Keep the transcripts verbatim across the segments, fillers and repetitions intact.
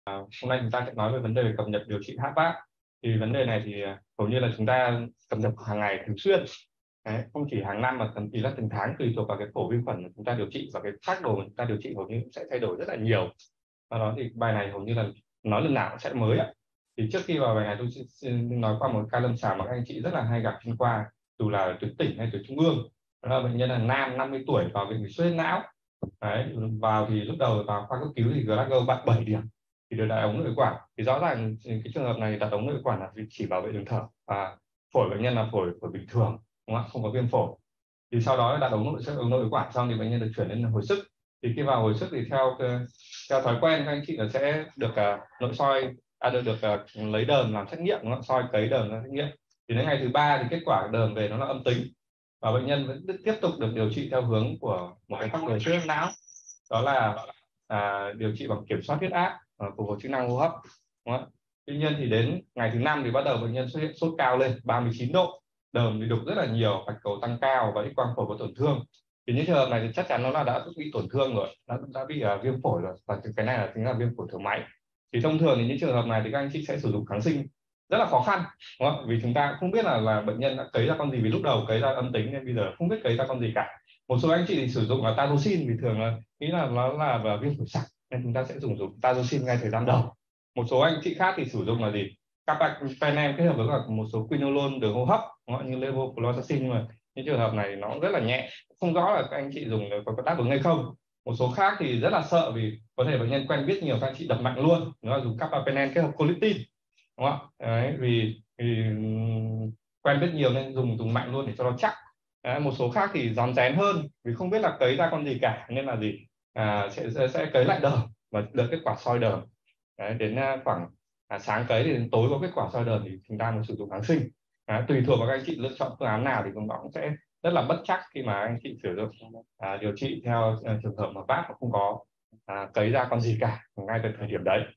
À, hôm nay chúng ta sẽ nói về vấn đề về cập nhật điều trị hát vát. Thì vấn đề này thì à, hầu như là chúng ta cập nhật hàng ngày thường xuyên. Đấy, không chỉ hàng năm mà thậm chí là từng tháng, tùy thuộc vào cái phổ vi khuẩn mà chúng ta điều trị và cái phác đồ mà chúng ta điều trị hầu như cũng sẽ thay đổi rất là nhiều. Do đó thì bài này hầu như là nói lần nào cũng sẽ mới ạ. Thì trước khi vào bài này tôi xin, xin nói qua một ca lâm sàng mà các anh chị rất là hay gặp chuyên khoa, dù là tuyến tỉnh hay tuyến trung ương. Đó là bệnh nhân là nam năm mươi tuổi vào bệnh xuất huyết não. Đấy, vào thì lúc đầu vào khoa cấp cứu thì Glasgow bạn bảy điểm thì được đặt ống nội quản. Thì rõ ràng cái trường hợp này đặt ống nội quản là chỉ bảo vệ đường thở, và phổi bệnh nhân là phổi phổi bình thường, đúng không? Không có viêm phổi. Thì sau đó đặt ống nội ống nội quản xong thì bệnh nhân được chuyển lên hồi sức. Thì khi vào hồi sức thì theo theo thói quen các anh chị là sẽ được uh, nội soi, à, được được uh, lấy đờm làm xét nghiệm, đúng không? Soi cấy đờm làm xét nghiệm. Thì đến ngày thứ ba thì kết quả đờm về nó là âm tính, và bệnh nhân vẫn tiếp tục được điều trị theo hướng của một cái phác đồ xuất huyết não. Đó là à, điều trị bằng kiểm soát huyết áp, à, phục hồi chức năng hô hấp, đúng không? Tuy nhiên thì đến ngày thứ năm thì bắt đầu bệnh nhân xuất hiện sốt cao lên ba mươi chín độ, đờm thì đục rất là nhiều, bạch cầu tăng cao và X quang phổi có tổn thương. Thì những trường hợp này thì chắc chắn nó là đã bị tổn thương rồi, đã, đã bị uh, viêm phổi rồi, và cái này là chính là viêm phổi thở máy. Thì thông thường thì những trường hợp này thì các anh chị sẽ sử dụng kháng sinh rất là khó khăn, đúng không? Vì chúng ta không biết là là bệnh nhân đã cấy ra con gì, vì lúc đầu cấy ra âm tính nên bây giờ không biết cấy ra con gì cả. Một số anh chị thì sử dụng là tazocin vì thường là nghĩ là nó là và viêm phổi sặc nên chúng ta sẽ dùng dùng tazocin ngay thời gian đầu. Một số anh chị khác thì sử dụng là gì, carbapenem kết hợp với cả một số quinolone đường hô hấp, như levofloxacin, nhưng mà những trường hợp này nó rất là nhẹ, không rõ là các anh chị dùng có, có đáp ứng hay không. Một số khác thì rất là sợ vì có thể bệnh nhân quen biết nhiều, các anh chị đập mạnh luôn, nó là dùng carbapenem kết hợp colistin, đúng không? Đấy, vì, vì quen biết nhiều nên dùng dùng mạnh luôn để cho nó chắc. Đấy, một số khác thì rón rén hơn vì không biết là cấy ra con gì cả nên là gì, à, sẽ, sẽ sẽ cấy lại đờm và được kết quả soi đờm. Đấy, đến khoảng à, sáng cấy thì đến tối có kết quả soi đờm thì chúng ta mới sử dụng kháng sinh. Đấy, tùy thuộc vào các anh chị lựa chọn phương án nào thì cũng nó cũng sẽ rất là bất chắc khi mà anh chị sử dụng à, điều trị theo à, trường hợp mà bác không có à, cấy ra con gì cả ngay từ thời điểm đấy,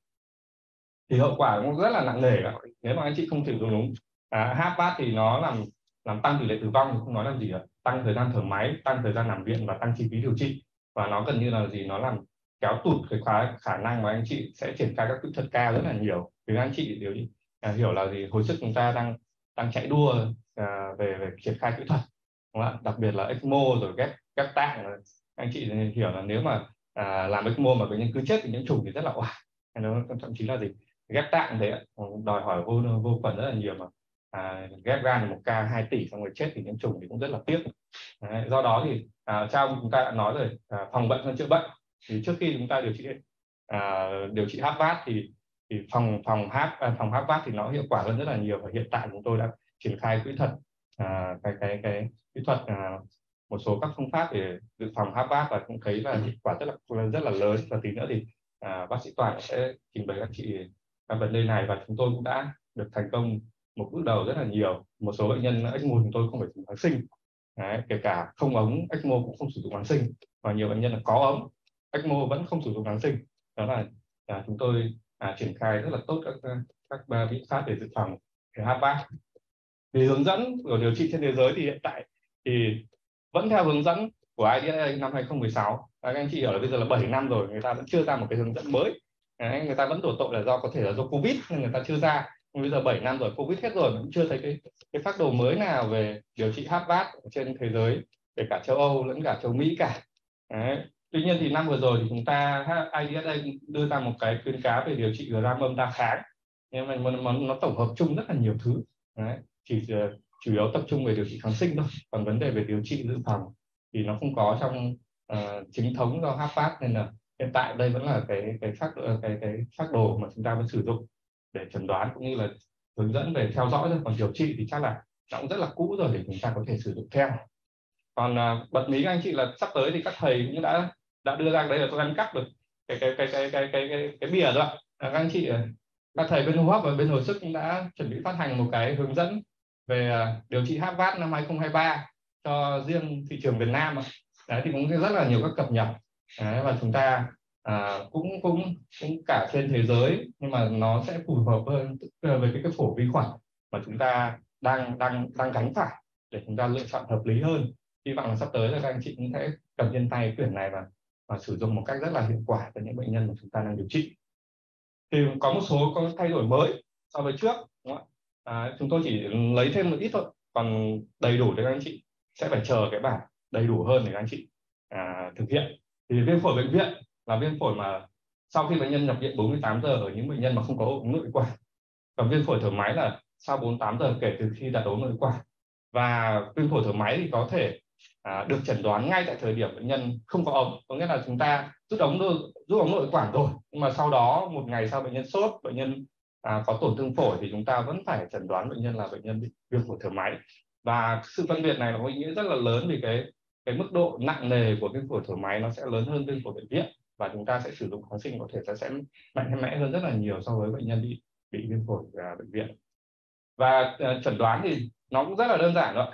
thì hậu quả cũng rất là nặng nề đó. Nếu mà anh chị không sử dụng đúng à, hát vát thì nó làm làm tăng tỷ lệ tử vong, không nói làm gì nữa, tăng thời gian thở máy, tăng thời gian nằm viện và tăng chi phí điều trị. Và nó gần như là gì, nó làm kéo tụt cái khả, khả năng mà anh chị sẽ triển khai các kỹ thuật cao rất là nhiều. Vì anh chị đều à, hiểu là gì, hồi sức chúng ta đang đang chạy đua à, về về triển khai kỹ thuật, đúng không ạ? Đặc biệt là ếch mô rồi ghép ghép tạng. Anh chị hiểu là nếu mà à, làm ếch mô mà bệnh nhân cứ chết vì nhiễm trùng thì rất là oải. Nó thậm chí là gì, ghép tạng thế đòi hỏi vô vô khuẩn rất là nhiều, mà à, ghép gan một ca hai tỷ xong rồi chết vì nhiễm trùng thì cũng rất là tiếc. Đấy, do đó thì à, trong chúng ta đã nói rồi, à, phòng bệnh hơn chữa bệnh. Thì trước khi chúng ta điều trị à, điều trị hát vát thì thì phòng phòng hát à, phòng hát vát thì nó hiệu quả hơn rất là nhiều, và hiện tại chúng tôi đã triển khai kỹ thuật à, cái cái cái kỹ thuật à, một số các phương pháp để dự phòng hát vát, và cũng thấy là hiệu quả rất là rất là lớn. Và tí nữa thì à, bác sĩ Toàn sẽ trình bày các chị các vấn đề này, và chúng tôi cũng đã được thành công một bước đầu rất là nhiều. Một số bệnh nhân ếch mô chúng tôi không phải dùng kháng sinh. Đấy, kể cả không ống ếch mô cũng không sử dụng kháng sinh, và nhiều bệnh nhân là có ống ếch mô vẫn không sử dụng kháng sinh. Đó là à, chúng tôi à, triển khai rất là tốt các các biện pháp để dự phòng hát vát. Vì hướng dẫn của điều trị trên thế giới thì hiện tại thì vẫn theo hướng dẫn của i đê ét a năm hai không một sáu. Các anh chị hiểu là bây giờ là bảy năm rồi người ta vẫn chưa ra một cái hướng dẫn mới. Đấy, người ta vẫn đổ tội là do có thể là do Covid nên người ta chưa ra. Nhưng bây giờ bảy năm rồi, Covid hết rồi vẫn chưa thấy cái cái phác đồ mới nào về điều trị hát vát trên thế giới, kể cả châu Âu lẫn cả châu Mỹ cả. Đấy. Tuy nhiên thì năm vừa rồi thì chúng ta i đê ét a đưa ra một cái khuyến cáo về điều trị gram âm đa kháng, nhưng mà nó, nó tổng hợp chung rất là nhiều thứ. Đấy. Chỉ chủ yếu tập trung về điều trị kháng sinh thôi, còn vấn đề về điều trị dự phòng thì nó không có trong uh, chính thống do hát vát, nên là hiện tại đây vẫn là cái cái phác cái cái phác đồ mà chúng ta vẫn sử dụng để chẩn đoán cũng như là hướng dẫn về theo dõi thôi. Còn điều trị thì chắc là nó cũng rất là cũ rồi để chúng ta có thể sử dụng theo. Còn uh, bật mí các anh chị là sắp tới thì các thầy cũng đã đã đưa ra, đấy là tôi đang cắt được cái cái cái cái cái cái cái, cái bìa rồi. Các anh chị, các thầy bên hô hấp và bên hồi sức cũng đã chuẩn bị phát hành một cái hướng dẫn về điều trị hát vát năm hai không hai ba cho riêng thị trường Việt Nam. Đấy thì cũng rất là nhiều các cập nhật. Đấy, và chúng ta à, cũng cũng cũng cả trên thế giới, nhưng mà nó sẽ phù hợp hơn với cái, cái phổ vi khuẩn mà chúng ta đang đang đang gánh phải, để chúng ta lựa chọn hợp lý hơn. Hy vọng là sắp tới là các anh chị cũng sẽ cầm trên tay quyển này và và sử dụng một cách rất là hiệu quả cho những bệnh nhân mà chúng ta đang điều trị. thì có một số có thay đổi mới so với trước, đúng không ạ? À, chúng tôi chỉ lấy thêm một ít thôi, còn đầy đủ thì các anh chị sẽ phải chờ cái bản đầy đủ hơn để các anh chị à, thực hiện. Thì viêm phổi bệnh viện là viêm phổi mà sau khi bệnh nhân nhập viện bốn mươi tám giờ ở những bệnh nhân mà không có ống nội quản. Còn viêm phổi thở máy là sau bốn mươi tám giờ kể từ khi đặt ống nội quản. Và viêm phổi thở máy thì có thể à, được chẩn đoán ngay tại thời điểm bệnh nhân không có ống, có nghĩa là chúng ta rút ống rút ống nội quản rồi, nhưng mà sau đó một ngày sau bệnh nhân sốt, bệnh nhân à, có tổn thương phổi thì chúng ta vẫn phải chẩn đoán bệnh nhân là bệnh nhân bị viêm phổi thở máy. Và sự phân biệt này nó có ý nghĩa rất là lớn vì cái cái mức độ nặng nề của viêm phổi thở máy nó sẽ lớn hơn viêm phổi bệnh viện, và chúng ta sẽ sử dụng kháng sinh có thể sẽ, sẽ mạnh mẽ hơn rất là nhiều so với bệnh nhân bị bị viêm phổi à, bệnh viện. Và uh, chẩn đoán thì nó cũng rất là đơn giản thôi,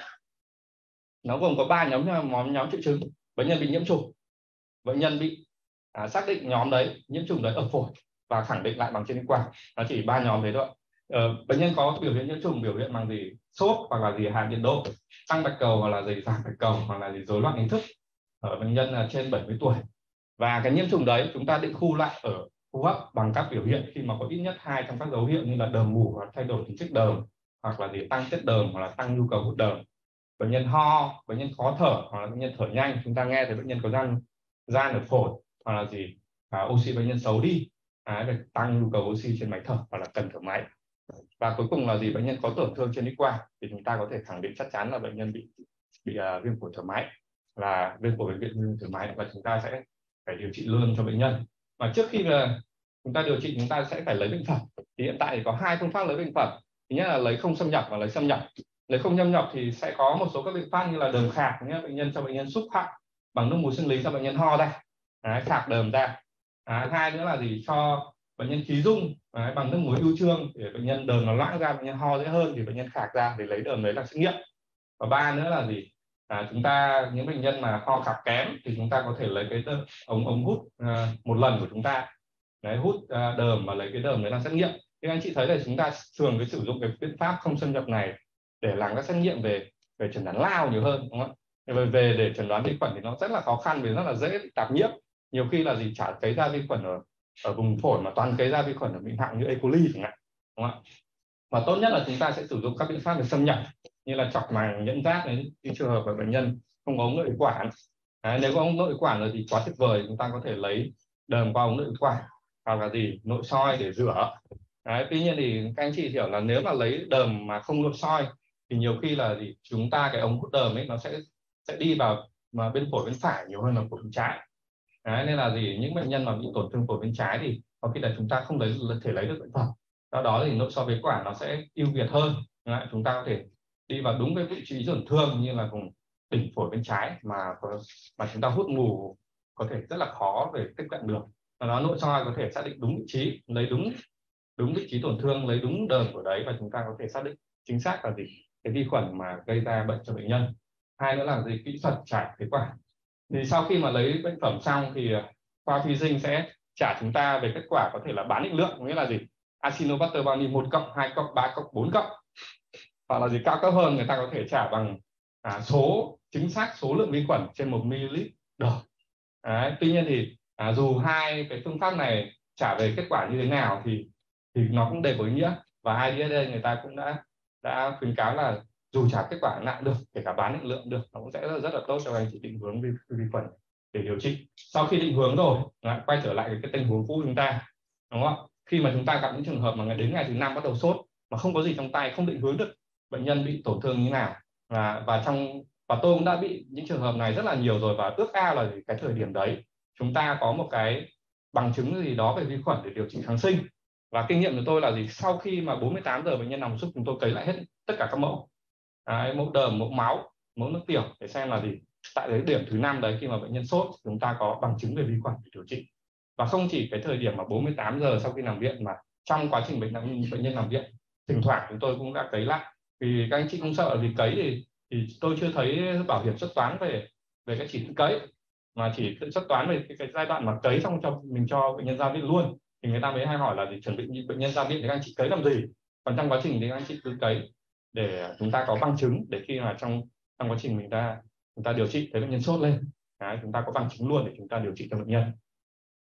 nó gồm có ba nhóm nhóm nhóm triệu chứng. Bệnh nhân bị nhiễm trùng, bệnh nhân bị à, xác định nhóm đấy nhiễm trùng đấy ở phổi và khẳng định lại bằng trên x-quang, nó chỉ ba nhóm đấy thôi. Ờ, bệnh nhân có biểu hiện nhiễm trùng biểu hiện bằng gì? Sốt hoặc là gì hạ nhiệt độ, tăng bạch cầu hoặc là gì giảm bạch cầu, hoặc là gì rối loạn ý thức ở bệnh nhân là trên bảy mươi tuổi. Và cái nhiễm trùng đấy chúng ta định khu lại ở hô hấp bằng các biểu hiện khi mà có ít nhất hai trong các dấu hiệu như là đờm mủ hoặc thay đổi tính chất đờm, hoặc là gì tăng chất đờm hoặc là tăng nhu cầu hút đờm. Bệnh nhân ho, bệnh nhân khó thở hoặc là bệnh nhân thở nhanh, chúng ta nghe thấy bệnh nhân có gian gian ở phổi, hoặc là gì à, oxy bệnh nhân xấu đi, à, để tăng nhu cầu oxy trên máy thở hoặc là cần thở máy. Và cuối cùng là gì, bệnh nhân có tổn thương trên x-quang thì chúng ta có thể khẳng định chắc chắn là bệnh nhân bị bị uh, viêm phổi thở máy, là viêm phổi bệnh viện viêm thở máy, và chúng ta sẽ phải điều trị luôn cho bệnh nhân. Mà trước khi là chúng ta điều trị chúng ta sẽ phải lấy bệnh phẩm. Thì hiện tại thì có hai phương pháp lấy bệnh phẩm. Thứ nhất là lấy không xâm nhập và lấy xâm nhập. Lấy không xâm nhập thì sẽ có một số các biện pháp như là đờm khạc nhé, bệnh nhân cho bệnh nhân xúc họng bằng nước muối sinh lý cho bệnh nhân ho ra, đấy, khạc đờm ra. Đấy, hai nữa là gì, cho bệnh nhân khí dung đấy, bằng nước muối ưu trương để bệnh nhân đờm nó loãng ra, bệnh nhân ho dễ hơn thì bệnh nhân khạc ra để lấy đờm đấy làm xét nghiệm. Và ba nữa là gì, à, chúng ta những bệnh nhân mà ho khạc kém thì chúng ta có thể lấy cái ống ống hút à, một lần của chúng ta đấy, hút à, đờm và lấy cái đờm đấy làm xét nghiệm. Thì anh chị thấy là chúng ta thường cái sử dụng cái biện pháp không xâm nhập này để làm các xét nghiệm về về chẩn đoán lao nhiều hơn, đúng không ạ? Về, về để chẩn đoán vi khuẩn thì nó rất là khó khăn vì rất là dễ tạp nhiễm. Nhiều khi là gì chả cấy ra vi khuẩn ở ở vùng phổi mà toàn cấy ra vi khuẩn ở bệnh hạng như E. coli chẳng hạn, đúng không ạ? Và tốt nhất là chúng ta sẽ sử dụng các biện pháp để xâm nhập như là chọc màng nhẫn rác đến những trường hợp của bệnh nhân không có ống nội quản. Đấy, nếu có ống nội quản rồi thì quá tuyệt vời, chúng ta có thể lấy đờm qua ống nội quản hoặc là gì nội soi để rửa. Đấy, tuy nhiên thì các anh chị hiểu là nếu mà lấy đờm mà không nội soi thì nhiều khi là gì chúng ta cái ống hút đờm ấy nó sẽ sẽ đi vào mà bên phổi bên phải nhiều hơn là phổi bên trái. Đấy, nên là gì những bệnh nhân mà bị tổn thương phổi bên trái thì có khi là chúng ta không lấy thể lấy được bệnh phẩm, do đó thì nội soi phế quản nó sẽ ưu việt hơn. Đấy, chúng ta có thể đi vào đúng cái vị trí tổn thương như là vùng đỉnh phổi bên trái mà mà chúng ta hút mù có thể rất là khó để tiếp cận được. Do đó nội soi có thể xác định đúng vị trí, lấy đúng đúng vị trí tổn thương, lấy đúng đờm của đấy, và chúng ta có thể xác định chính xác là gì cái vi khuẩn mà gây ra bệnh cho bệnh nhân. Hai nữa là gì kỹ thuật trải phế quản. Thì sau khi mà lấy bệnh phẩm xong thì khoa vi sinh sẽ trả chúng ta về kết quả, có thể là bán định lượng, nghĩa là gì Acinetobacter baumannii một cộng, hai cộng, ba cộng, bốn cộng, hoặc là gì cao cấp hơn người ta có thể trả bằng à, số chính xác số lượng vi khuẩn trên một ml đợt. Đấy, tuy nhiên thì à, dù hai cái phương pháp này trả về kết quả như thế nào thì thì nó cũng đều có ý nghĩa, và i đê ét a người ta cũng đã đã khuyến cáo là dù trả kết quả nặng được, kể cả bán định lượng được, nó cũng sẽ rất, rất là tốt cho anh chị định hướng vi, vi khuẩn để điều trị. Sau khi định hướng rồi lại quay trở lại cái tình huống cũ chúng ta, đúng không? Khi mà chúng ta gặp những trường hợp mà đến ngày thứ năm bắt đầu sốt mà không có gì trong tay, không định hướng được bệnh nhân bị tổn thương như nào, và và trong và tôi cũng đã bị những trường hợp này rất là nhiều rồi, và ước ao là cái thời điểm đấy chúng ta có một cái bằng chứng gì đó về vi khuẩn để điều trị kháng sinh. Và kinh nghiệm của tôi là gì, sau khi mà bốn mươi tám giờ bệnh nhân nằm súc chúng tôi cấy lại hết tất cả các mẫu. Đấy, mẫu đờm, mẫu máu, mẫu nước tiểu để xem là gì tại cái điểm thứ năm đấy khi mà bệnh nhân sốt chúng ta có bằng chứng về vi khuẩn để điều trị. Và không chỉ cái thời điểm mà bốn mươi tám giờ sau khi nằm viện, mà trong quá trình bệnh bệnh nhân nằm viện thỉnh thoảng chúng tôi cũng đã cấy lại, vì các anh chị không sợ vì cấy thì thì tôi chưa thấy bảo hiểm xuất toán về về cái chỉ cấy, mà chỉ xuất toán về cái, cái giai đoạn mà cấy xong cho mình cho bệnh nhân ra viện luôn, thì người ta mới hay hỏi là gì chuẩn bị bệnh nhân ra viện thì các anh chị cấy làm gì. Còn trong quá trình thì các anh chị cứ cấy để chúng ta có bằng chứng, để khi mà trong trong quá trình mình ta chúng ta điều trị thấy bệnh nhân sốt lên, đấy, chúng ta có bằng chứng luôn để chúng ta điều trị cho bệnh nhân.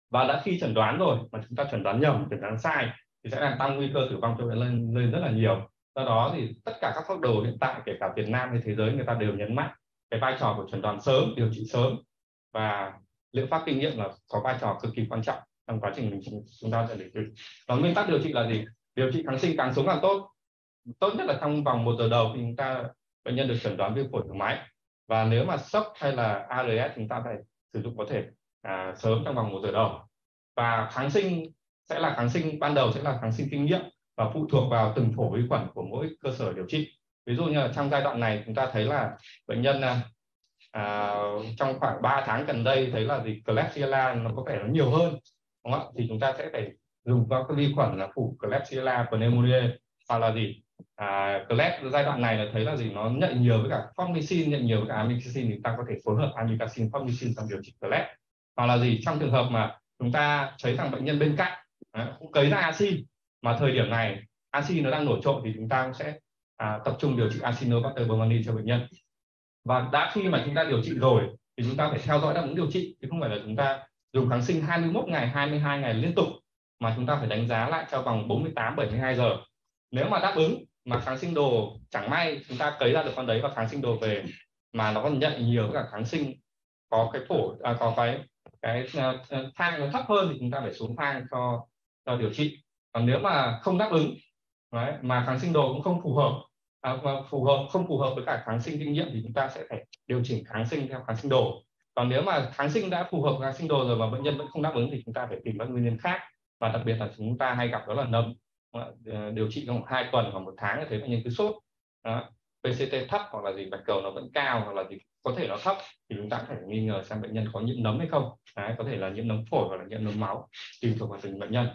Và đã khi chẩn đoán rồi mà chúng ta chẩn đoán nhầm, chẩn đoán sai thì sẽ làm tăng nguy cơ tử vong cho bệnh nhân lên rất là nhiều. Do đó thì tất cả các phác đồ hiện tại, kể cả Việt Nam hay thế giới, người ta đều nhấn mạnh cái vai trò của chẩn đoán sớm, điều trị sớm, và liệu pháp kinh nghiệm là có vai trò cực kỳ quan trọng trong quá trình mình chúng ta sẽ điều trị. Và nguyên tắc điều trị là gì? Điều trị kháng sinh càng sớm càng tốt. Tốt nhất là trong vòng một giờ đầu thì chúng ta bệnh nhân được chẩn đoán viêm phổi thở máy. Và nếu mà sốc hay là a rờ ét chúng ta phải sử dụng có thể à, sớm trong vòng một giờ đầu. Và kháng sinh sẽ là kháng sinh ban đầu sẽ là kháng sinh kinh nghiệm và phụ thuộc vào từng phổ vi khuẩn của mỗi cơ sở điều trị. Ví dụ như là trong giai đoạn này chúng ta thấy là bệnh nhân à, trong khoảng ba tháng gần đây thấy là gì Klebsiella nó có vẻ nó nhiều hơn, đúng không? Thì chúng ta sẽ phải dùng các cái vi khuẩn là phủ Klebsiella pneumoniae, hoặc là gì à, Kleb giai đoạn này là thấy là gì nó nhạy nhiều với cả formicin, nhạy nhiều với cả amikacin, thì ta có thể phối hợp amikacin formicin trong điều trị Kleb. Hoặc là gì trong trường hợp mà chúng ta thấy rằng bệnh nhân bên cạnh à, cũng cấy ra axi mà thời điểm này axi nó đang nổi trội thì chúng ta cũng sẽ à, tập trung điều trị Acinetobacter baumannii cho bệnh nhân. Và đã khi mà chúng ta điều trị rồi thì chúng ta phải theo dõi đáp ứng điều trị, chứ không phải là chúng ta dùng kháng sinh hai mươi mốt ngày, hai mươi hai ngày liên tục, mà chúng ta phải đánh giá lại trong vòng bốn mươi tám bảy mươi hai giờ. Nếu mà đáp ứng mà kháng sinh đồ chẳng may chúng ta cấy ra được con đấy và kháng sinh đồ về mà nó còn nhạy nhiều với cả kháng sinh có cái phổi à, có cái cái uh, thang nó thấp hơn thì chúng ta phải xuống thang cho cho điều trị. Còn nếu mà không đáp ứng đấy, mà kháng sinh đồ cũng không phù hợp à, phù hợp không phù hợp với cả kháng sinh kinh nghiệm thì chúng ta sẽ phải điều chỉnh kháng sinh theo kháng sinh đồ. Còn nếu mà kháng sinh đã phù hợp với kháng sinh đồ rồi mà bệnh nhân vẫn không đáp ứng thì chúng ta phải tìm các nguyên nhân khác, và đặc biệt là chúng ta hay gặp đó là nấm. Điều trị trong hai tuần hoặc một tháng thấy bệnh nhân cứ sốt, đó, pê xê tê thấp hoặc là gì bạch cầu nó vẫn cao hoặc là gì có thể nó thấp thì chúng ta phải nghi ngờ xem bệnh nhân có nhiễm nấm hay không. Đấy, có thể là nhiễm nấm phổi hoặc là nhiễm nấm máu, tùy thuộc vào từng bệnh nhân.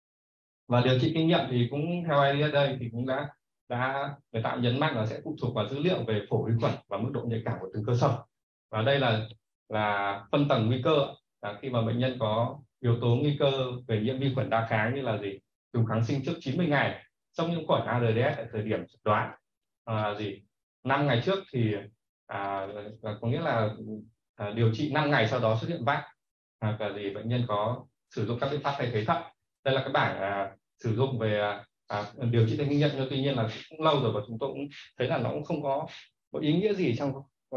Và điều trị kinh nghiệm thì cũng theo i đê ét đây thì cũng đã đã người ta nhấn mạnh là sẽ phụ thuộc vào dữ liệu về phổ vi khuẩn và mức độ nhạy cảm của từng cơ sở. Và đây là là phân tầng nguy cơ là khi mà bệnh nhân có yếu tố nguy cơ về nhiễm vi khuẩn đa kháng như là gì dùng kháng sinh trước chín mươi ngày, sốc nhiễm khuẩn a rờ đê ét tại thời điểm chẩn đoán à, gì năm ngày trước thì à, có nghĩa là à, điều trị năm ngày sau đó xuất hiện vác, hoặc là gì bệnh nhân có sử dụng các biện pháp thay thế thận. Đây là cái bảng à, sử dụng về à, điều trị theo kinh nghiệm, nhưng tuy nhiên là cũng lâu rồi và chúng tôi cũng thấy là nó cũng không có, có ý nghĩa gì trong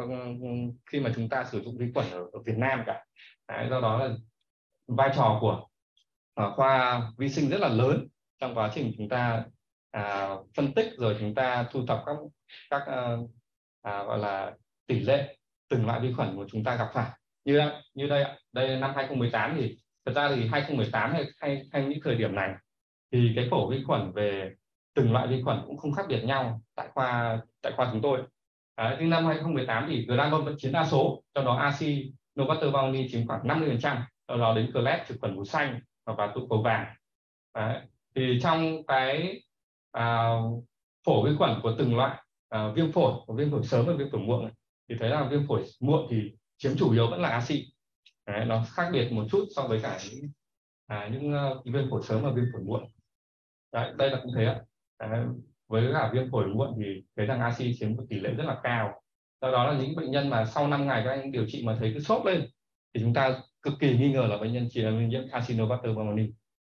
khi mà chúng ta sử dụng vi khuẩn ở, ở Việt Nam cả. Đấy, do đó là vai trò của à, khoa vi sinh rất là lớn trong quá trình chúng ta à, phân tích rồi chúng ta thu thập các các à, à, gọi là tỷ lệ từng loại vi khuẩn của chúng ta gặp phải. Như như đây đây năm hai không một tám thì thật ra thì hai không một tám hay hay, hay những thời điểm này thì cái phổ vi khuẩn về từng loại vi khuẩn cũng không khác biệt nhau tại khoa tại khoa chúng tôi. Đấy, nhưng năm hai không một tám thì Granol vẫn chiếm đa số, trong đó Acinetobacter baumannii chiếm khoảng năm mươi phần trăm, sau đó đến Kleb, trực khuẩn mùa xanh và tụ cầu vàng. Đấy, thì trong cái à, phổ vi khuẩn của từng loại à, viêm phổi, của viêm phổi sớm và viêm phổi muộn thì thấy là viêm phổi muộn thì chiếm chủ yếu vẫn là axit. Đấy, nó khác biệt một chút so với cả những à, những uh, viêm phổi sớm và viêm phổi muộn. Đấy, đây là cũng thế ạ. Đấy, với cả viêm phổi muộn thì thấy rằng axit chiếm một tỷ lệ rất là cao. Do đó là những bệnh nhân mà sau năm ngày các anh điều trị mà thấy cứ sốt lên thì chúng ta cực kỳ nghi ngờ là bệnh nhân chỉ là nhiễm Acinetobacter baumannii.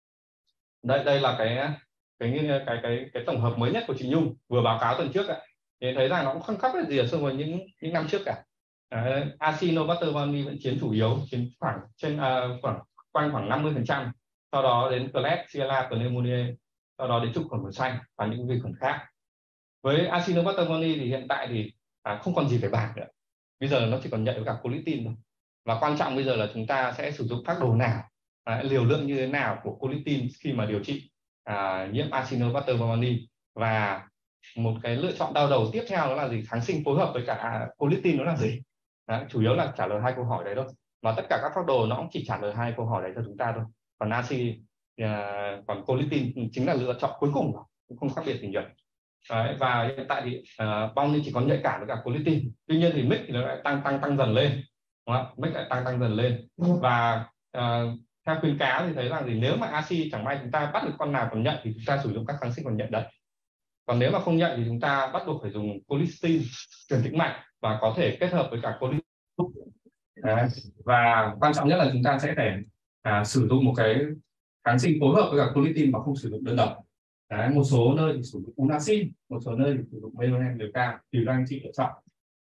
Đây đây là cái cái cái cái cái, cái tổng hợp mới nhất của chị Nhung vừa báo cáo tuần trước ạ. Thì thấy rằng nó cũng không khác biệt gì so với những những năm trước cả. Uh, Acinetobacter baumannii vẫn chiếm chủ yếu, chiếm khoảng trên uh, khoảng quanh khoảng năm mươi phần trăm. Sau đó đến Klebsiella pneumoniae, sau đó đến trục khuẩn mùa xanh và những vi khuẩn khác. Với Acinetobacter baumannii thì hiện tại thì à, không còn gì phải bàn nữa. Bây giờ nó chỉ còn nhạy với cả colicin thôi. Và quan trọng bây giờ là chúng ta sẽ sử dụng phác đồ nào, à, liều lượng như thế nào của colicin khi mà điều trị à, nhiễm Acinetobacter baumannii. Và một cái lựa chọn đau đầu tiếp theo đó là gì? Kháng sinh phối hợp với cả colicin nó là gì? Đấy, chủ yếu là trả lời hai câu hỏi đấy thôi. Mà tất cả các phác đồ nó cũng chỉ trả lời hai câu hỏi đấy cho chúng ta thôi. Còn axi, à, còn colicin chính là lựa chọn cuối cùng, cũng không khác biệt gì nhiều. Đấy, và hiện tại thì uh, baumannii chỉ có nhạy cảm với cả colicin. Tuy nhiên thì mic thì nó lại tăng tăng tăng dần lên, đúng không? Mic lại tăng tăng dần lên. Và uh, theo khuyến cáo thì thấy rằng thì nếu mà axi chẳng may chúng ta bắt được con nào còn nhạy thì chúng ta sử dụng các kháng sinh còn nhạy đấy. Còn nếu mà không nhạy thì chúng ta bắt buộc phải dùng colistin truyền tĩnh mạch và có thể kết hợp với cả colistin. Và quan trọng nhất là chúng ta sẽ phải à, sử dụng một cái kháng sinh phối hợp với cả colistin mà không sử dụng đơn độc. Đấy, một số nơi thì sử dụng unacin, một số nơi thì sử dụng meronem liều cao, tùy các anh chị lựa chọn.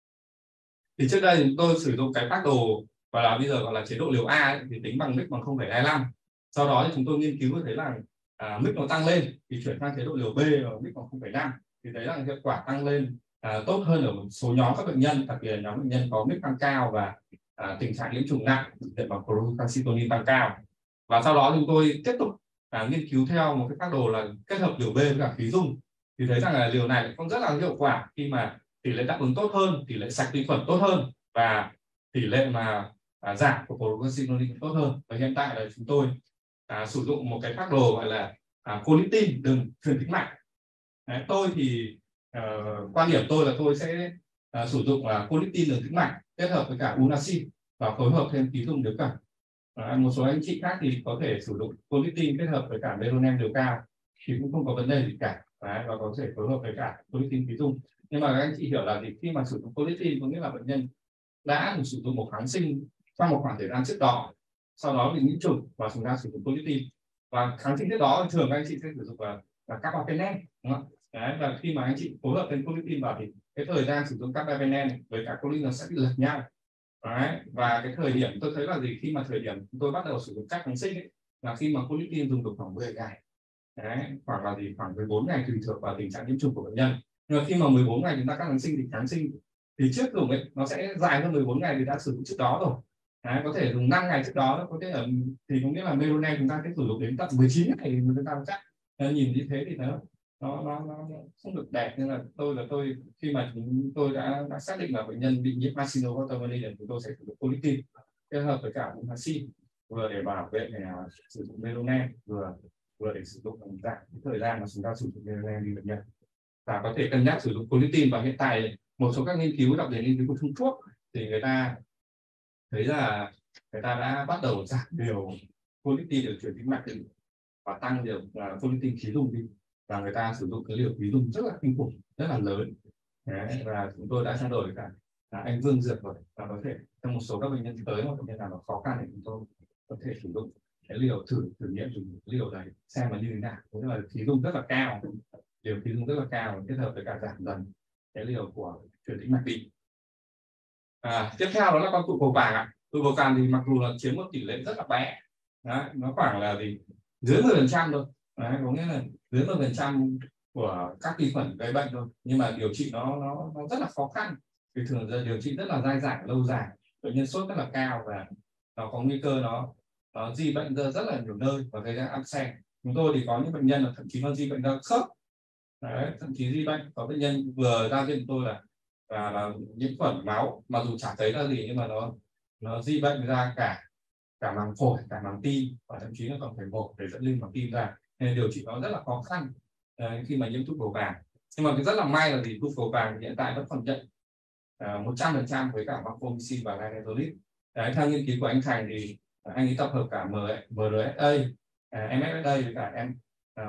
Thì trước đây chúng tôi sử dụng cái phác đồ và là bây giờ gọi là chế độ liều A ấy, thì tính bằng mic bằng không phẩy hai lăm. Sau đó thì chúng tôi nghiên cứu thấy là à, mic nó tăng lên thì chuyển sang chế độ liều B ở mic bằng không phẩy năm thì thấy là hiệu quả tăng lên à, tốt hơn ở một số nhóm các bệnh nhân, đặc biệt là nhóm bệnh nhân có mic tăng cao và à, tình trạng nhiễm trùng nặng để bằng procalcitonin tăng cao. Và sau đó chúng tôi tiếp tục à, nghiên cứu theo một cái phác đồ là kết hợp liều B với cả khí dung thì thấy rằng là liều này cũng rất là hiệu quả khi mà tỷ lệ đáp ứng tốt hơn, tỷ lệ sạch vi khuẩn tốt hơn và tỷ lệ mà à, giảm của procalcitonin tốt hơn. Và hiện tại là chúng tôi à, sử dụng một cái phác đồ gọi là à, colistin đường truyền tĩnh mạch. Đấy, tôi thì uh, quan điểm tôi là tôi sẽ uh, sử dụng là colistin đường tĩnh mạch kết hợp với cả unacin và phối hợp thêm khí dung nếu cần. À, một số anh chị khác thì có thể sử dụng colistin kết hợp với cả meronem liều cao thì cũng không có vấn đề gì cả. Đấy, và có thể phối hợp với cả colistin khí dung. Nhưng mà các anh chị hiểu là gì, khi mà sử dụng colistin có nghĩa là bệnh nhân đã sử dụng một kháng sinh trong một khoảng thời gian trước đó, sau đó bị nhiễm trùng và chúng ta sử dụng colistin, và kháng sinh trước đó thường các anh chị sẽ sử dụng là, là carbapenem, đúng không? Đấy, và khi mà anh chị phối hợp thêm colistin vào thì cái thời gian sử dụng carbapenem với cả colistin nó sẽ bị lệch nhau. Đấy, và cái thời điểm tôi thấy là gì, khi mà thời điểm tôi bắt đầu sử dụng các kháng sinh ấy, là khi mà colistin dùng được khoảng mười ngày. Đấy, khoảng là gì khoảng mười bốn ngày tùy thuộc vào tình trạng nhiễm trùng của bệnh nhân. Nhưng mà khi mà mười bốn ngày chúng ta cắt kháng sinh thì kháng sinh thì trước dùng ấy nó sẽ dài hơn mười bốn ngày thì đã sử dụng trước đó rồi. Đấy, có thể dùng năm ngày trước đó, có thể là thì có nghĩa là meronem chúng ta sẽ sử dụng đến tận mười chín ngày thì chúng ta chắc. Nhìn như thế thì nó nó nó, nó không được đẹp, nên là tôi là tôi khi mà chúng tôi đã, đã xác định là bệnh nhân bị nhiễm Acinetobacter thì chúng tôi sẽ sử dụng colistin kết hợp với cả unacin vừa để bảo vệ để uh, sử dụng meronem, vừa vừa để sử dụng giảm cái thời gian mà chúng ta sử dụng meronem đi bệnh nhân, và có thể cân nhắc sử dụng colistin. Và hiện tại một số các nghiên cứu, đặc biệt nghiên cứu của Trung Quốc thì người ta thấy là người ta đã bắt đầu giảm liều colistin được truyền tĩnh mạch và tăng liều uh, colistin khí dung đi, và người ta sử dụng cái liều khí dung rất là kinh khủng, rất là lớn. Đấy, và chúng tôi đã trao đổi với cả à, anh Vương Dược rồi, và có thể trong một số các bệnh nhân tới hoặc bệnh nhân nào nó khó khăn thì chúng tôi có thể sử dụng cái liều thử thử nghiệm dùng liều này xem là như thế nào. Tức là khí dung rất là cao, liều khí dung rất là cao kết hợp với cả giảm dần cái liều của truyền tĩnh mạch đi. À, tiếp theo đó là con tụ cầu vàng ạ. Tụ cầu vàng thì mặc dù là chiếm một tỷ lệ rất là bé, đấy, nó khoảng là gì dưới mười phần trăm thôi. Đấy, có nghĩa là dưới mười phần trăm của các vi khuẩn gây bệnh thôi, nhưng mà điều trị nó nó nó rất là khó khăn vì thường giờ điều trị rất là dai dẳng lâu dài, bệnh nhân sốt rất là cao và nó có nguy cơ nó nó di bệnh ra rất là nhiều nơi và gây ra áp xe. Chúng tôi thì có những bệnh nhân là thậm chí nó di bệnh ra khớp. Đấy, thậm chí di bệnh có bệnh nhân vừa ra viện tôi là là, là nhiễm khuẩn máu, mà dù chả thấy là gì nhưng mà nó nó di bệnh ra cả cả màng phổi, cả màng tim, và thậm chí nó còn phải mổ để dẫn linh màng tim ra, nên điều trị nó rất là khó khăn à, khi mà nhiễm tụ cầu vàng. Nhưng mà cái rất là may là gì, tụ cầu vàng hiện tại vẫn còn nhận một trăm phần trăm với cả vancomycin và linezolid. Đấy, theo nghiên cứu của anh Thành thì anh ấy tập hợp cả em rờ ét a, em ép ét a với cả em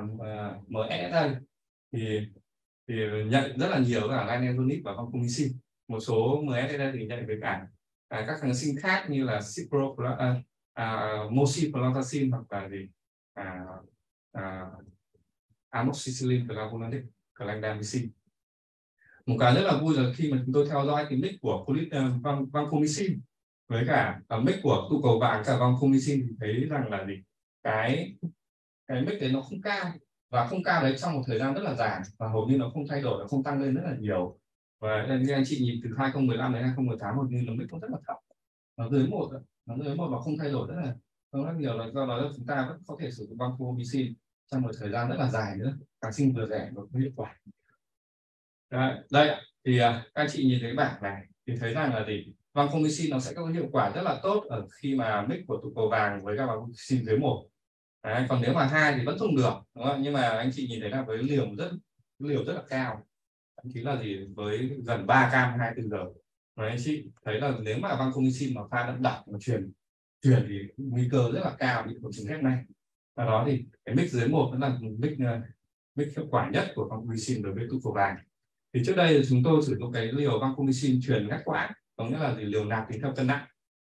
ét ét a thì thì nhận rất là nhiều cả linezolid và vancomycin. Một số em ét ét a thì nhận với cả à, các kháng sinh khác như là cipro à, à, moxifloxacin hoặc là gì à, à, amoxicillin clavulanate, clindamycin. Một cái rất là vui là khi mà chúng tôi theo dõi cái mic của colit uh, vancomycin với cả uh, mic của tụ cầu vàng cả vancomycin thì thấy rằng là gì cái cái mic đấy nó không cao, và không cao đấy trong một thời gian rất là dài và hầu như nó không thay đổi, nó không tăng lên rất là nhiều. Và như anh chị nhìn từ hai không một năm đến hai không một tám hầu như nó mic cũng rất là thấp, nó dưới một, nó dưới một và không thay đổi rất là không rất nhiều, là do đó chúng ta vẫn có thể sử dụng vancomycin trong một thời gian rất là dài nữa, kháng sinh vừa rẻ và có hiệu quả. Đấy, đây thì các anh chị nhìn thấy bảng này thì thấy rằng là gì vancomycin nó sẽ có hiệu quả rất là tốt ở khi mà mix của tụ cầu vàng với các vancomycin dưới một. Đấy, còn nếu mà hai thì vẫn dùng được, đúng không? Nhưng mà anh chị nhìn thấy là với liều rất liều rất là cao, thậm chí là gì với gần ba cam hai mươi tư giờ. Và anh chị thấy là nếu mà vancomycin mà pha đậm đặc mà truyền truyền thì nguy cơ rất là cao bị hội chứng ghép này. Sau đó thì cái mix dưới một vẫn là mix mix hiệu quả nhất của vancomycin đối với tụ cầu vàng. Thì trước đây chúng tôi sử dụng cái liều vancomycin truyền ngắt quãng, có nghĩa là liều nạp tính theo cân nặng,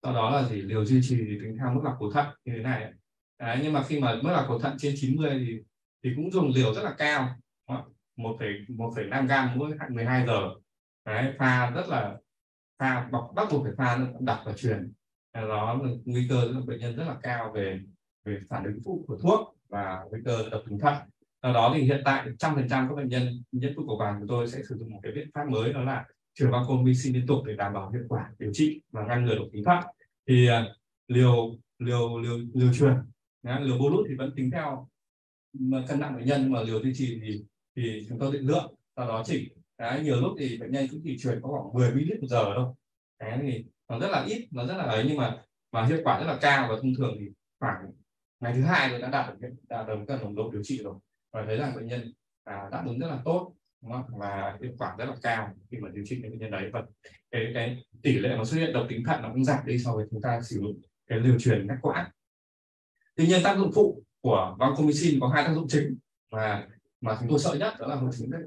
sau đó là gì liều duy trì thì tính theo mức lọc cầu thận như thế này. Đấy, nhưng mà khi mà mức lọc cầu thận trên chín mươi thì thì cũng dùng liều rất là cao, một phẩy năm gam mỗi mười hai giờ. Đấy, pha rất là pha bắt bắt buộc phải pha đặc và truyền, đó nguy cơ bệnh nhân rất là cao về về phản ứng phụ của thuốc và nguy cơ độc tính thận. Do đó thì hiện tại một trăm phần trăm các bệnh nhân nhiễm tụ cầu vàng của tôi sẽ sử dụng một cái biện pháp mới, đó là truyền vancomycin liên tục để đảm bảo hiệu quả điều trị và ngăn ngừa độc tính thận. Thì uh, liều liều liều liều truyền, liều bolus thì vẫn tính theo cân nặng bệnh nhân, nhưng mà liều duy trì thì thì chúng tôi định lượng sau đó chỉnh. Đấy, nhiều lúc thì bệnh nhân cũng chỉ truyền có khoảng mười mi li lít một giờ thôi. Đấy, thì nó rất là ít, nó rất là ấy, nhưng mà mà hiệu quả rất là cao, và thông thường thì khoảng ngày thứ hai tôi đã đạt được đạt được cái nồng độ điều trị rồi, và thấy rằng bệnh nhân à, đáp ứng rất là tốt, đúng không? Và hiệu quả rất là cao khi mà điều trị cái bệnh nhân đấy, và cái cái tỷ lệ mà xuất hiện độc tính thận nó cũng giảm đi so với chúng ta sử dụng cái liều truyền ngắt quãng. Tuy nhiên tác dụng phụ của vancomycin có hai tác dụng chính mà mà chúng tôi sợ nhất, đó là hội chứng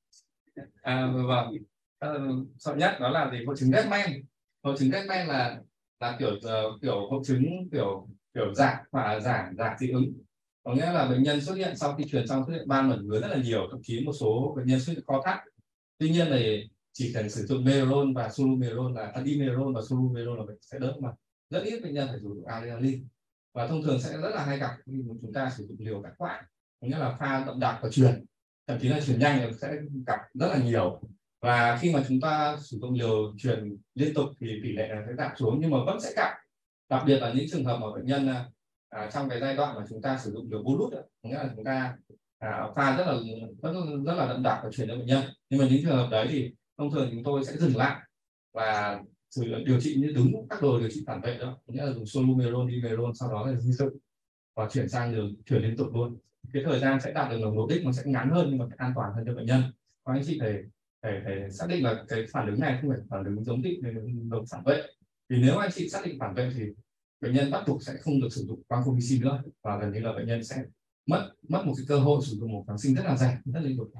à, và sợ nhất đó là gì hội chứng Redman. Hội chứng Redman là là kiểu uh, kiểu hội chứng kiểu kiểu giảm và giảm giảm dị ứng, có nghĩa là bệnh nhân xuất hiện sau khi truyền xong xuất hiện ban mẩn ngứa rất là nhiều, thậm chí một số bệnh nhân xuất hiện co thắt. Tuy nhiên thì chỉ cần sử dụng Merlon và Solumerol là Dimerol và Solumerol là bệnh sẽ đỡ, mà rất ít bệnh nhân phải sử dụng Adrenaline, và thông thường sẽ rất là hay gặp khi chúng ta sử dụng liều ngắt quãng, có nghĩa là pha đậm đặc và truyền, thậm chí là truyền nhanh sẽ gặp rất là nhiều. Và khi mà chúng ta sử dụng liều truyền liên tục thì tỷ lệ sẽ giảm xuống, nhưng mà vẫn sẽ gặp, đặc biệt là những trường hợp mà bệnh nhân à, trong cái giai đoạn mà chúng ta sử dụng liều bolus, có nghĩa là chúng ta à, pha rất là rất, rất là đậm đặc và truyền cho bệnh nhân. Nhưng mà những trường hợp đấy thì thông thường chúng tôi sẽ dừng lại và điều trị như đúng các đồ điều trị phản vệ đó, nghĩa là dùng Solumerol, Dimerol, sau đó là di sự và chuyển sang liều truyền liên tục luôn. Cái thời gian sẽ đạt được nồng độ đích nó sẽ ngắn hơn, nhưng mà an toàn hơn cho bệnh nhân. Và anh chị phải phải phải xác định là cái phản ứng này không phải phản ứng giống thị đồng phản vệ. Vì nếu anh chị xác định phản vệ thì bệnh nhân bắt buộc sẽ không được sử dụng vancomycin nữa, và gần như là bệnh nhân sẽ mất mất một cái cơ hội sử dụng một kháng sinh rất là rẻ, rất là hiệu quả.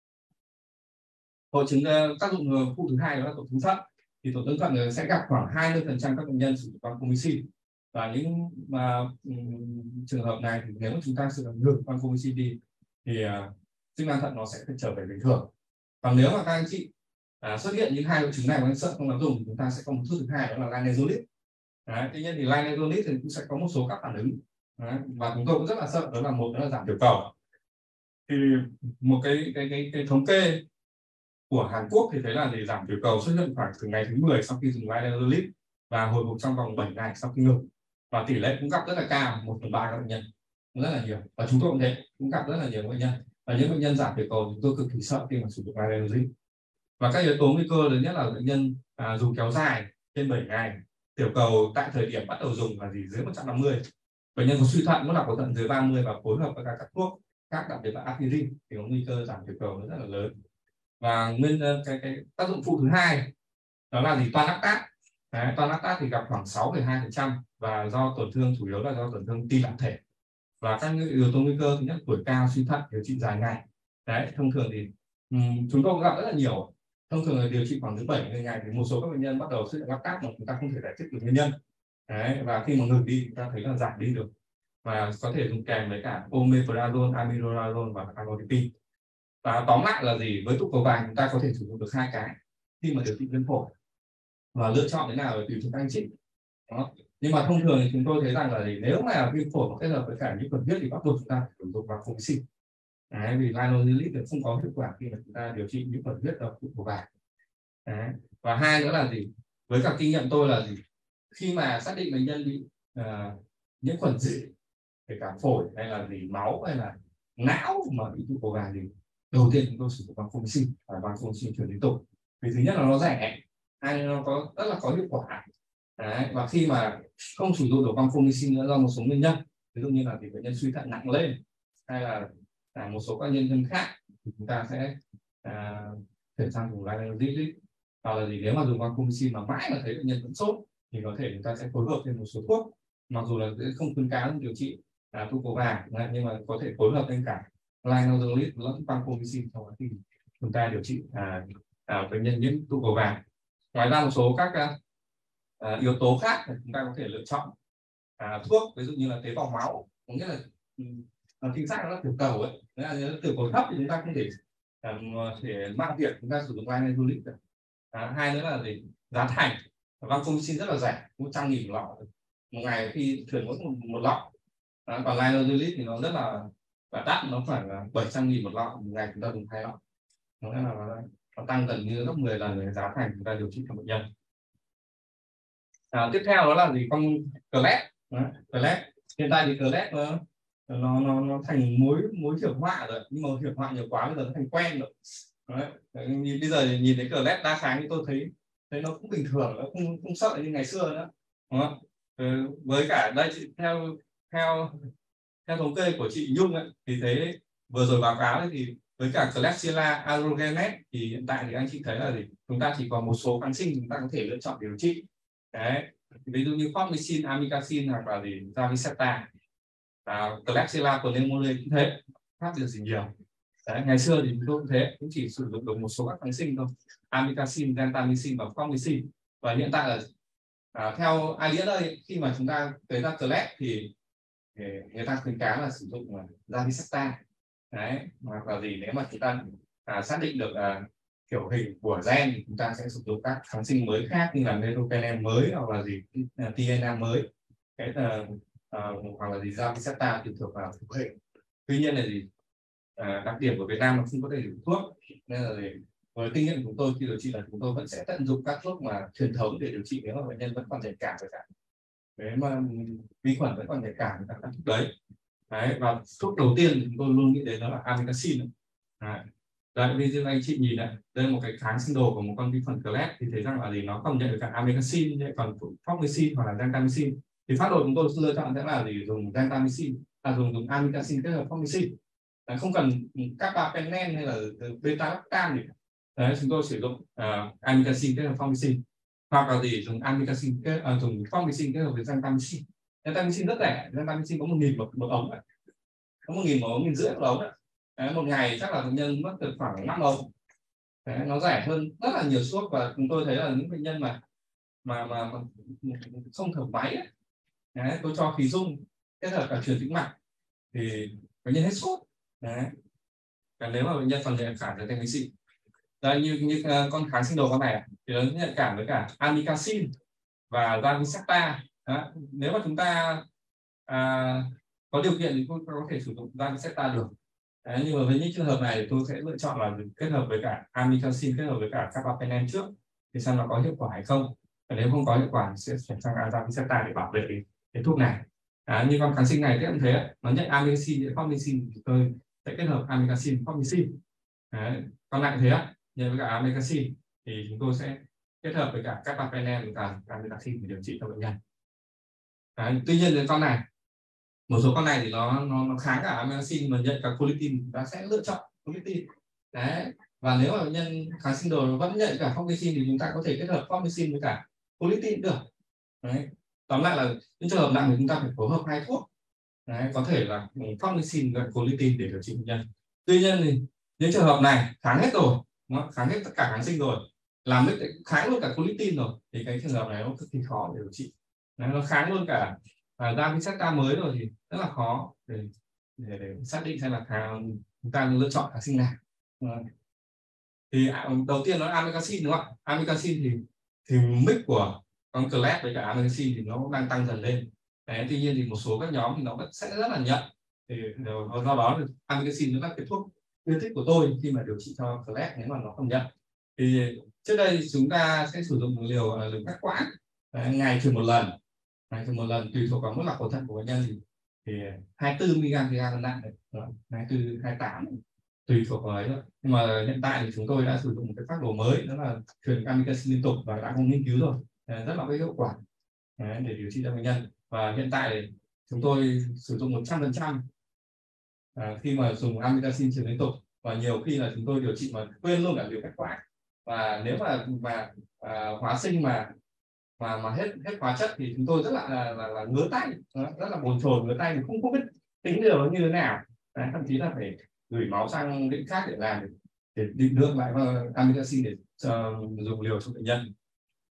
Hội chứng uh, tác dụng phụ thứ hai đó là tổn thương thận. Thì tổn thương thận sẽ gặp khoảng hai mươi phần trăm các bệnh nhân sử dụng vancomycin, và những mà um, trường hợp này thì nếu mà chúng ta sử dụng ngược vancomycin đi thì uh, chức năng thận nó sẽ trở về bình thường. Còn nếu mà các anh chị à, xuất hiện những hai hội chứng này mà anh sợ không dám dùng, chúng ta sẽ có một thuốc thứ hai, đó là linezolid. Tuy nhiên thì linezolid thì cũng sẽ có một số các phản ứng. Đấy, và chúng tôi cũng rất là sợ, đó là một đó là giảm tiểu cầu. Thì một cái cái cái, cái thống kê của Hàn Quốc thì thấy là để giảm tiểu cầu xuất hiện khoảng từ ngày thứ mười sau khi dùng linezolid và hồi phục trong vòng bảy ngày sau khi ngừng, và tỷ lệ cũng gặp rất là cao, một phần ba các bệnh nhân, rất là nhiều. Và chúng tôi cũng thế, cũng gặp rất là nhiều bệnh nhân, và những bệnh nhân giảm tiểu cầu chúng tôi cực kỳ sợ khi mà sử dụng linezolid. Và các yếu tố nguy cơ lớn nhất là bệnh nhân à, dùng kéo dài trên bảy ngày, tiểu cầu tại thời điểm bắt đầu dùng là gì dưới một trăm năm mươi, bệnh nhân có suy thận, mức lọc cầu thận dưới ba mươi, và phối hợp với các thuốc khác, đặc biệt là aspirin thì có nguy cơ giảm tiểu cầu rất là lớn. Và nguyên cái, cái tác dụng phụ thứ hai đó là gì toan lactat. Toan lactat thì gặp khoảng sáu phẩy hai phần trăm, và do tổn thương chủ yếu là do tổn thương tim lạng thể. Và các yếu tố nguy cơ thứ nhất tuổi cao, suy thận, điều trị dài ngày. Đấy, thông thường thì um, chúng tôi cũng gặp rất là nhiều. Thông thường là điều trị khoảng từ bảy mươi ngày thì một số các bệnh nhân bắt đầu xuất hiện lactat mà chúng ta không thể giải thích được nguyên nhân. Đấy, và khi mà ngừng đi chúng ta thấy là giảm đi được, và có thể dùng kèm với cả omeprazole, amiodarone và amlodipine. Và tóm lại là gì, với tụ cầu vàng chúng ta có thể sử dụng được hai cái khi mà điều trị viêm phổi, và lựa chọn thế nào là tùy thuộc các anh chị. Đó. Nhưng mà thông thường thì chúng tôi thấy rằng là gì, nếu mà viêm phổi kết hợp với cả những khuẩn huyết thì bắt buộc chúng ta phải sử dụng vancomycin. Đấy, vì linezolid không có hiệu quả khi mà chúng ta điều trị những khuẩn huyết ở tụ cầu vàng. Đấy. Và hai nữa là gì, với cả kinh nghiệm tôi là gì, khi mà xác định bệnh nhân bị uh, nhiễm khuẩn gì, kể cả phổi hay là gì máu hay là não mà bị tụ cầu vàng thì đầu tiên chúng tôi sử dụng vancomycin, và vancomycin truyền liên tục. Vì thứ nhất là nó rẻ, hai nó có rất là có hiệu quả. Đấy. Và khi mà không sử dụng được vancomycin nữa do một số nguyên nhân, ví dụ như là thì bệnh nhân suy thận nặng lên, hay là, là một số các nhân nhân khác, thì chúng ta sẽ à, chuyển sang dùng linezolid. Hoặc là gì, nếu mà dùng vancomycin mà mãi mà thấy bệnh nhân vẫn sốt thì có thể chúng ta sẽ phối hợp thêm một số thuốc, mặc dù là không khuyến cáo điều trị à, tụ cầu vàng, nhưng mà có thể phối hợp thêm cả linezolid lẫn vancomycin trong khi chúng ta điều trị à, à, bệnh nhân nhiễm tụ cầu vàng. Ngoài ra một số các à, yếu tố khác thì chúng ta có thể lựa chọn à, thuốc, ví dụ như là tế bào máu, có nghĩa là à, chính xác nó tiểu cầu ấy, nếu là tiểu cầu thấp thì chúng ta không thể à, thể mang việc chúng ta sử dụng linezolid được. À, hai nữa là gì, giá thành vancomycin rất là rẻ, một trăm nghìn một lọ, một ngày khi chuyển mỗi một, một lọ. À, còn linezolid thì nó rất là và đắt, nó khoảng là bảy trăm nghìn một lọ, một ngày chúng ta dùng hai lọ, nó là nó, nó tăng gần như gấp mười lần về giá thành chúng ta điều trị cho bệnh nhân. À, tiếp theo đó là gì, con Clet. Clet hiện tại thì Clet nó nó nó nó thành mối mối hiểm họa rồi, nhưng mà hiểm họa nhiều quá bây giờ nó thành quen rồi. Đấy. Bây giờ nhìn thấy Clet đa kháng thì tôi thấy thấy nó cũng bình thường, nó không không sợ như ngày xưa nữa, đúng không? Ừ, với cả đây theo theo theo thống kê của chị Nhung ấy, thì thấy vừa rồi báo cáo ấy, thì với cả Klebsiella aerogenes thì hiện tại thì anh chị thấy là gì, chúng ta chỉ còn một số kháng sinh chúng ta có thể lựa chọn điều trị. Đấy, ví dụ như Formycin, Amikacin hoặc là gì Zavicefta. À, Klebsiella pneumoniae cũng thế, khác biệt gì nhiều. Đấy, ngày xưa thì chúng tôi cũng thế, cũng chỉ sử dụng được một số các kháng sinh thôi, Amikacin, Gentamicin và Formycin. Và hiện tại là à, theo ai đê đây, khi mà chúng ta tới ra Kleb thì người ta khuyến cáo là sử dụng Zavicefta. Đấy, hoặc là gì nếu mà chúng ta à, xác định được à, kiểu hình của gen thì chúng ta sẽ sử dụng các kháng sinh mới khác như là meropenem mới hoặc là gì tê en a mới, cái là à, hoặc là gì Zavicefta tùy thuộc vào thuộc hình. Tuy nhiên là gì à, đặc điểm của Việt Nam nó không có đầy đủ thuốc, nên là gì, với kinh nghiệm của chúng tôi khi điều trị là chúng tôi vẫn sẽ tận dụng các thuốc mà truyền thống để điều trị nếu mà bệnh nhân vẫn còn nhạy cảm với cả đấy mà vi khuẩn vẫn còn nhạy cảm với các thuốc đấy. Đấy, và thuốc đầu tiên thì chúng tôi luôn nghĩ đến đó là Amikacin. Đấy. Đấy, ví dụ anh chị nhìn này, đây là một cái kháng sinh đồ của một con vi khuẩn Kleb thì thấy rằng là gì, nó còn nhận được cả Amikacin, còn Formycin hoặc là Gentamicin. Thì phát đồ chúng tôi lựa chọn sẽ là gì, dùng Gentamicin, là dùng dùng Amikacin kết hợp Formycin. Đấy, không cần carbapenem hay là beta lactam gì. Đấy, chúng tôi sử dụng uh, Amikacin kết hợp Formycin, hoặc là gì dùng Amikacin kết uh, dùng Formycin kết hợp với Gentamicin. Gentamicin rất rẻ, Gentamicin có một nghìn một, một ống này. Có một nghìn một ống, nghìn rưỡi một ống. Đấy, một ngày chắc là bệnh nhân mất được khoảng năm ống. Đấy, nó rẻ hơn rất là nhiều thuốc, và chúng tôi thấy là những bệnh nhân mà mà mà, mà không thở máy ấy. Đấy, tôi cho khí dung kết hợp cả truyền tĩnh mạch thì bệnh nhân hết sốt. Đấy. Và nếu mà bệnh nhân còn nhạy cảm với Gentamicin, đây như như uh, con kháng sinh đồ con này thì nó nhạy cảm với cả Amikacin và Zavicefta. Nếu mà chúng ta à, có điều kiện thì tôi có thể sử dụng Zavicefta được. Đấy, nhưng mà với những trường hợp này thì tôi sẽ lựa chọn là kết hợp với cả Amikacin kết hợp với cả carbapenem trước thì xem nó có hiệu quả hay không. Và nếu không có hiệu quả thì sẽ chuyển sang Zavicefta để bảo vệ cái, cái thuốc này. À, như con kháng sinh này cũng thế, nó nhận Amikacin với Formycin thì tôi sẽ kết hợp Amikacin Formycin. Đấy, còn lại thế á, nhận với cả Amikacin thì chúng tôi sẽ kết hợp với cả carbapenem và Amikacin để điều trị cho bệnh nhân. Đấy, tuy nhiên cái con này, một số con này thì nó nó, nó kháng cả Amikacin mà nhận cả colytin, chúng ta sẽ lựa chọn colytin. Đấy, và nếu mà bệnh nhân kháng sinh đồ vẫn nhận cả Formycin thì chúng ta có thể kết hợp Formycin với cả colytin được. Đấy, tóm lại là những trường hợp nặng thì chúng ta phải phối hợp hai thuốc. Đấy, có thể là Formycin và colytin để điều trị bệnh nhân. Tuy nhiên thì những trường hợp này kháng hết rồi, kháng hết tất cả kháng sinh rồi, làm hết kháng luôn cả colytin rồi thì cái trường hợp này nó cực kỳ khó để điều trị. Đấy, nó kháng luôn cả và Zavicefta mới rồi thì rất là khó để, để, để xác định xem là kháng, chúng ta lựa chọn kháng sinh nào. Thì đầu tiên nó là Amikacin đúng không ạ? Amikacin thì thì mix của con Kleb với cả Amikacin thì nó cũng đang tăng dần lên. Đấy, tuy nhiên thì một số các nhóm thì nó vẫn sẽ rất là nhận. Thì do đó thì Amikacin nó là cái thuốc yêu thích của tôi khi mà điều trị cho Kleb nếu mà nó không nhận. Thì trước đây chúng ta sẽ sử dụng liều liều cắt quãng, ngày truyền một lần, ngày truyền một lần tùy thuộc vào mức lọc cầu thận của bệnh nhân thì, thì hai mươi tư mi-li-gam trên cân nặng, hai mươi tư, hai mươi tám tùy thuộc vào ấy. Nhưng mà hiện tại thì chúng tôi đã sử dụng một cái phác đồ mới, đó là truyền Amikacin liên tục và đã có nghiên cứu rồi, rất là có hiệu quả để điều trị cho bệnh nhân. Và hiện tại chúng tôi sử dụng một trăm phần trăm khi mà dùng Amikacin truyền liên tục, và nhiều khi là chúng tôi điều trị mà quên luôn cả liều cắt quãng. Và nếu mà mà à, hóa sinh mà mà mà hết hết hóa chất thì chúng tôi rất là là, là, là ngứa tay, rất là bồn chồn, ngứa tay, mình không không biết tính liều nó như thế nào. Đấy, thậm chí là phải gửi máu sang viện khác để làm để định lượng lại Amikacin để uh, dùng liều cho bệnh nhân.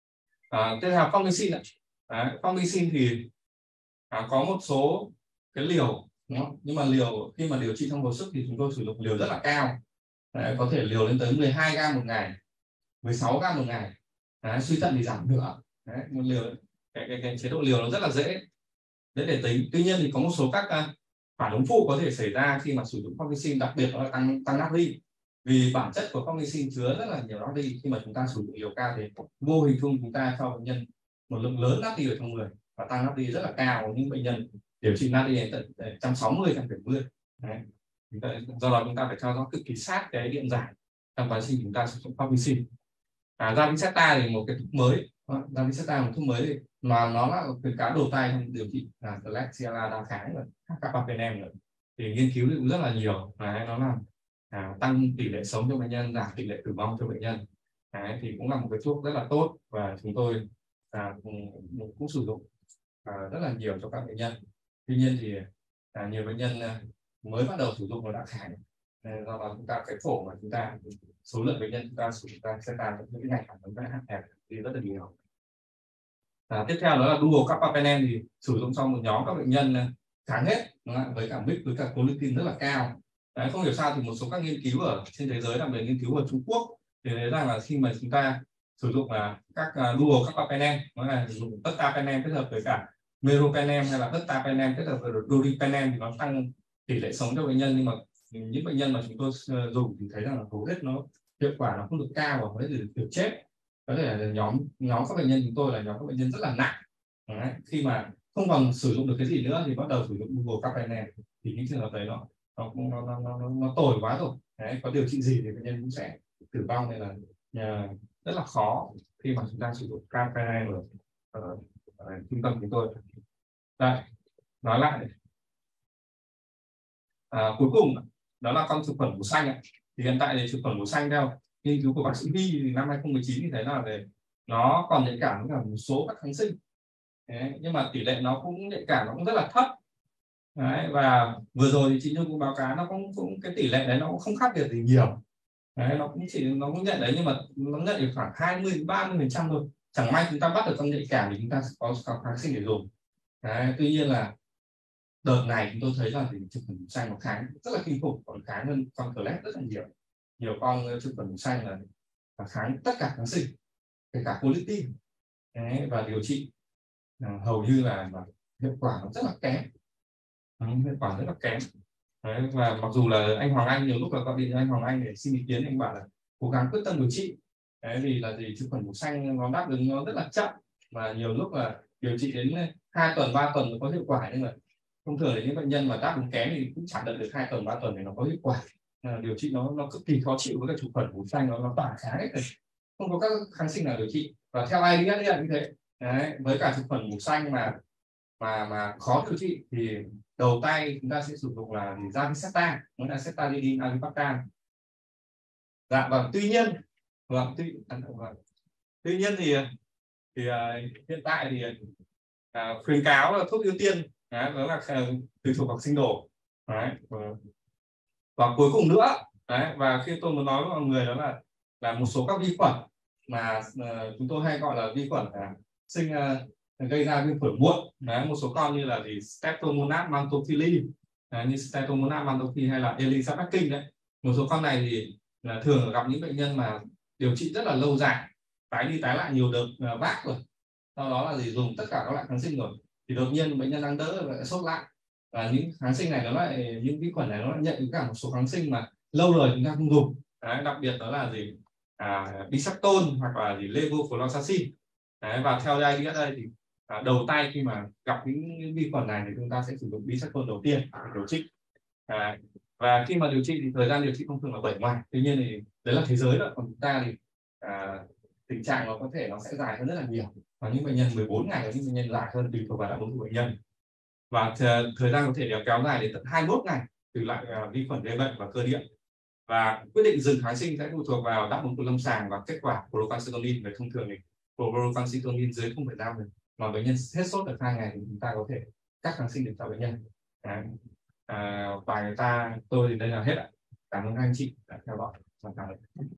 À, tiếp theo Formycin ạ. Đấy, Formycin thì à, có một số cái liều, đúng không? Nhưng mà liều khi mà điều trị trong hồi sức thì chúng tôi sử dụng liều rất là cao. Đấy, có thể liều lên tới mười hai gam một ngày, mười sáu gam một ngày. Đấy, suy thận thì giảm nửa. Đấy, một liều cái, cái, cái chế độ liều nó rất là dễ dễ để tính. Tuy nhiên thì có một số các uh, phản ứng phụ có thể xảy ra khi mà sử dụng Formycin, đặc biệt đó là tăng tăng natri. Vì bản chất của Formycin chứa rất là nhiều natri, khi mà chúng ta sử dụng liều cao thì vô hình chung chúng ta cho bệnh nhân một lượng lớn natri ở trong người và tăng natri rất là cao. Những bệnh nhân điều trị natri đến tận một trăm sáu mươi, một trăm bảy mươi. Đấy. Do đó chúng ta phải theo dõi cực kỳ sát cái điện giải trong quá trình chúng ta sử dụng Formycin. À, Zavicetta thì một cái thuốc mới, Zavicetta một thuốc mới thì mà nó là khuyến cáo đầu tay trong điều trị là Klebsiella đa kháng rồi carbapenem rồi, thì nghiên cứu cũng rất là nhiều. Đấy, nó làm à, tăng tỷ lệ sống cho bệnh nhân, giảm tỷ lệ tử vong cho bệnh nhân. Đấy, thì cũng là một cái thuốc rất là tốt và chúng tôi à, cũng, cũng sử dụng à, rất là nhiều cho các bệnh nhân. Tuy nhiên thì à, nhiều bệnh nhân à, mới bắt đầu sử dụng nó đã kháng. Do đó chúng ta cái phổ mà chúng ta số lượng bệnh nhân chúng ta sử dụng ta sẽ tăng những cái ngày phản ứng hạn hẹp đi rất là nhiều. À, tiếp theo đó là dual carbapenem thì sử dụng trong một nhóm các bệnh nhân kháng hết với cả mix với cả colicin rất là cao. Đấy, không hiểu sao thì một số các nghiên cứu ở trên thế giới, đặc biệt nghiên cứu ở Trung Quốc thì thấy rằng là khi mà chúng ta sử dụng là các uh, dual carbapenem, nó là sử dụng ertapenem kết hợp với cả meropenem hay là ertapenem kết hợp với doripenem thì nó tăng tỷ lệ sống cho bệnh nhân. Nhưng mà những bệnh nhân mà chúng tôi dùng thì thấy rằng là hầu hết nó hiệu quả nó không được cao và có thể được chết. Có thể là nhóm nhóm các bệnh nhân chúng tôi là nhóm các bệnh nhân rất là nặng. Đấy, khi mà không còn sử dụng được cái gì nữa thì bắt đầu sử dụng dual carbapenem thì những trường hợp đấy nó nó nó nó, nó, nó tồi quá rồi. Đấy, có điều trị gì thì bệnh nhân cũng sẽ tử vong, nên là uh, rất là khó khi mà chúng ta sử dụng carbapenem ở, ở, ở trung tâm chúng tôi. Đây, nói lại à, cuối cùng đó là con thực khuẩn màu xanh ấy. Thì hiện tại thì thực khuẩn màu xanh theo nghiên cứu của bác sĩ Vi thì năm hai không một chín thì thấy là về nó còn nhạy cảm với cả một số các kháng sinh. Đấy, nhưng mà tỷ lệ nó cũng nhạy cảm nó cũng rất là thấp. Đấy, và vừa rồi thì chị Nhung cũng báo cáo nó cũng, cũng cái tỷ lệ đấy nó cũng không khác biệt gì nhiều. Đấy, nó cũng chỉ nó cũng nhận đấy, nhưng mà nó nhận được khoảng hai mươi đến ba mươi phần trăm thôi. Chẳng may chúng ta bắt được con nhạy cảm thì chúng ta sẽ có, có kháng sinh để dùng. Đấy, tuy nhiên là đợt này chúng tôi thấy là thì thực phẩm xanh nó kháng rất là kinh khủng, còn kháng hơn con Kleb rất là nhiều. Nhiều con thực phẩm xanh là, là kháng tất cả kháng sinh, kể cả colicin. Đấy, và điều trị à, hầu như là, là hiệu quả nó rất là kém. Đấy, hiệu quả rất là kém. Đấy, và mặc dù là anh Hoàng Anh nhiều lúc là gọi điện cho anh Hoàng Anh để xin ý kiến, anh bảo là cố gắng quyết tâm điều trị. Đấy, vì là gì thực phẩm màu xanh nó đáp ứng nó rất là chậm và nhiều lúc là điều trị đến hai tuần ba tuần mới có hiệu quả, nhưng mà thông thường là những bệnh nhân mà đáp ứng kém thì cũng chẳng đợi được hai tuần ba tuần để nó có hiệu quả. À, điều trị nó nó cực kỳ khó chịu với cái thực phẩm màu xanh, nó nó tỏa kháng hết rồi, không có các kháng sinh nào điều trị. Và theo ai đi như thế. Đấy, với cả thực phẩm màu xanh mà mà mà khó điều trị thì đầu tay chúng ta sẽ sử dụng là Zavicetta, nó là cetalidin avibactam. Dạ vâng, tuy nhiên vâng tuy vâng. tuy nhiên thì thì uh, hiện tại thì uh, khuyến cáo là thuốc ưu tiên đấy, đó là uh, tùy thuộc vào sinh đồ. Đấy, và, và cuối cùng nữa đấy, và khi tôi muốn nói với mọi người đó là là một số các vi khuẩn mà uh, chúng tôi hay gọi là vi khuẩn uh, sinh uh, gây ra viêm phổi muộn. Đấy, một số con như là gì Streptomonas maltophilia, đấy, như Streptomonas maltophilia hay là Elizabeth đấy. Một số con này thì là thường gặp những bệnh nhân mà điều trị rất là lâu dài, tái đi tái lại nhiều đợt uh, vác rồi, sau đó là gì dùng tất cả các loại kháng sinh rồi thì đột nhiên bệnh nhân đang đỡ và lại sốt lại, và những kháng sinh này nó lại những vi khuẩn này nó lại nhận cả một số kháng sinh mà lâu rồi chúng ta không dùng. Đấy, đặc biệt đó là gì à, bisactol hoặc là gì levofloxacin. Đấy, và theo đây đây thì à, đầu tay khi mà gặp những vi khuẩn này thì chúng ta sẽ sử dụng bisactol đầu tiên để điều trị. À, và khi mà điều trị thì thời gian điều trị thông thường là bảy ngày. Tuy nhiên thì đấy là thế giới đó, còn chúng ta thì à, tình trạng nó có thể nó sẽ dài hơn rất là nhiều. Và những bệnh nhân mười bốn ngày, và những bệnh nhân dài hơn tùy thuộc vào đáp ứng của bệnh nhân. Và thời gian có thể kéo dài đến tận hai mươi mốt ngày từ lại uh, vi khuẩn gây bệnh và cơ địa. Và quyết định dừng kháng sinh sẽ phụ thuộc vào đáp ứng của lâm sàng và kết quả procalcitonin. Về thông thường thì procalcitonin dưới không phẩy năm mà bệnh nhân hết sốt được hai ngày thì chúng ta có thể cắt kháng sinh được cho bệnh nhân. Đấy. À, và người ta tôi thì đây là hết ạ. Cảm ơn anh chị đã theo dõi. Cảm ơn.